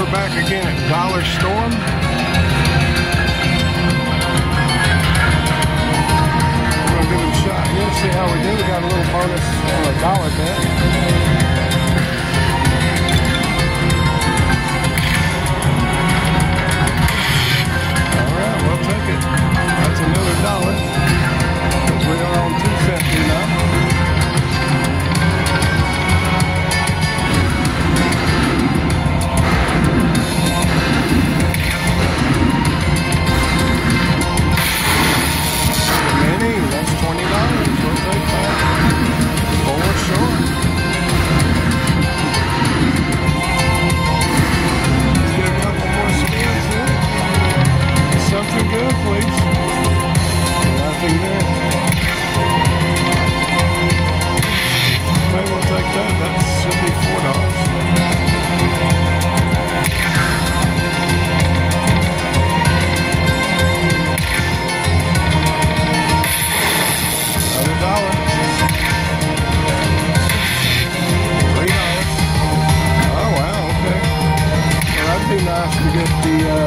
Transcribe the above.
we're back again at Dollar Storm. We're going to give it a shot here, see how we do. We got a little bonus on a dollar bet. Alright, we'll take it. That's another dollar. We are on 250 now. Nice to get the